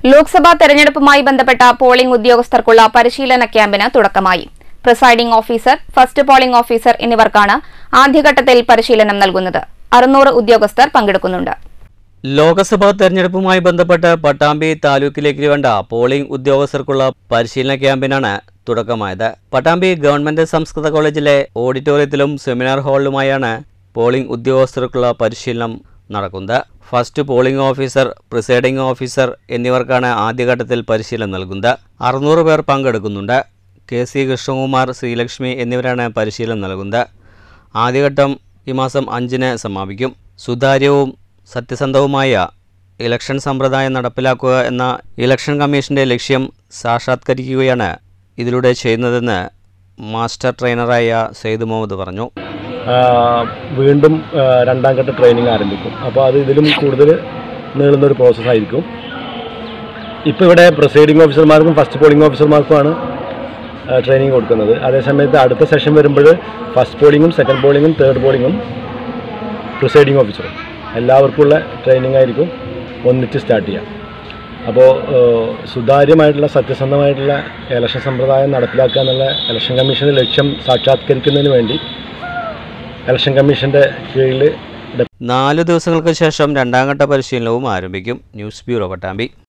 ലോക്സഭാ തെരഞ്ഞെടുപ്പുമായി ബന്ധപ്പെട്ട പോളിംഗ് ഉദ്യോഗസ്ഥർക്കുള്ള പരിശീലന ക്യാമ്പിന് തുടക്കമായി. Presiding officer, first polling officer എന്നിവർക്കാണ് ആദ്യഘട്ടത്തിൽ പരിശീലനം നൽകുന്നത്. 600 ഉദ്യോഗസ്ഥർ പങ്കെടുക്കുന്നുണ്ട്. ലോക്സഭാ തെരഞ്ഞെടുപ്പുമായി ബന്ധപ്പെട്ട് പട്ടാമ്പി താലൂക്കിലേക്ക് വേണ്ട പോളിംഗ് ഉദ്യോഗസ്ഥർക്കുള്ള പരിശീലന ക്യാമ്പിനാണ് തുടക്കമായത്. പട്ടാമ്പി ഗവൺമെന്റ് സംസ്കൃത കോളേജിലെ ഓഡിറ്റോറിയത്തിലും സെമിനാർ ഹാളിലുമായാണ് പോളിംഗ് ഉദ്യോഗസ്ഥർക്കുള്ള പരിശീലനം നടക്കുന്നത്. First polling officer, presiding officer എന്നിവർക്കാണ് ആദ്യഘട്ടത്തിൽ പരിശീലനം നൽകുന്നത്. 600 പേർ പങ്കെടുക്കുന്നുണ്ട്. KC കൃഷ്ണകുമാർ, ശ്രീലക്ഷ്മി എന്നിവരാണ് പരിശീലനം നൽകുന്നത്. ആദ്യഘട്ടം ഈ മാസം 5-ന് സമാപിക്കും. സുതാര്യവും സത്യസന്ധവുമായ ഇലക്ഷൻ സമ്പ്രദായം നടപ്പിലാക്കുക എന്ന ഇലക്ഷൻ കമ്മീഷന്റെ ലക്ഷ്യം സാക്ഷാത്കരിക്കുകയാണ് ഇതിലൂടെ ചെയ്യുന്നതെന്ന് മാസ്റ്റർ ട്രെയിനറായ സെയ്ദ് മുഹമ്മദ് പറഞ്ഞു. വീണ്ടും രണ്ടാം ഘട്ട ട്രെയിനിങ് ആരംഭിക്കും. അപ്പോൾ അത് ഇതിലും കൂടുതൽ നീളുന്നൊരു പ്രോസസ്സായിരിക്കും. ഇപ്പോൾ ഇവിടെ പ്രിസൈഡിംഗ് ഓഫീസർമാർക്കും ഫസ്റ്റ് പോളിംഗ് ഓഫീസർമാർക്കുമാണ് ട്രെയിനിങ് കൊടുക്കുന്നത്. അതേസമയത്ത് അടുത്ത സെഷൻ വരുമ്പോൾ ഫസ്റ്റ് പോളിങ്ങും സെക്കൻഡ് പോളിങ്ങും തേർഡ് പോളിങ്ങും പ്രിസൈഡിംഗ് ഓഫീസറും എല്ലാവർക്കുമുള്ള ട്രെയിനിങ് ആയിരിക്കും ഒന്നിച്ച് സ്റ്റാർട്ട് ചെയ്യാം. അപ്പോൾ സുതാര്യമായിട്ടുള്ള സത്യസന്ധമായിട്ടുള്ള ഇലക്ഷൻ സമ്പ്രദായം നടപ്പിലാക്കുക എന്നുള്ള ഇലക്ഷൻ കമ്മീഷൻ്റെ ലക്ഷ്യം സാക്ഷാത്കരിക്കുന്നതിന് വേണ്ടി ഇലക്ഷൻ കമ്മീഷൻ്റെ കീഴിൽ 4 ദിവസങ്ങൾക്ക് ശേഷം രണ്ടാം ഘട്ട പരിശീലനവും ആരംഭിക്കും. News bureau, Pattambi.